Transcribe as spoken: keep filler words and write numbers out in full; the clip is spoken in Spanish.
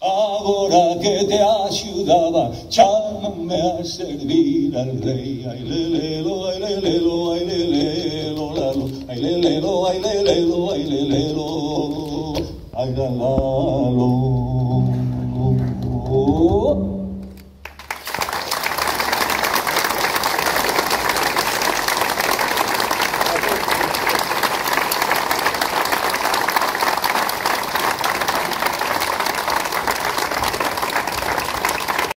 ahora que te ayudaba, llámame a servir al rey. Ay, lelelo, ay, lelelo, ay, lelelo, lalo, ay, lelelo, ay, lelelo, ay, lelelo, ay, lalo.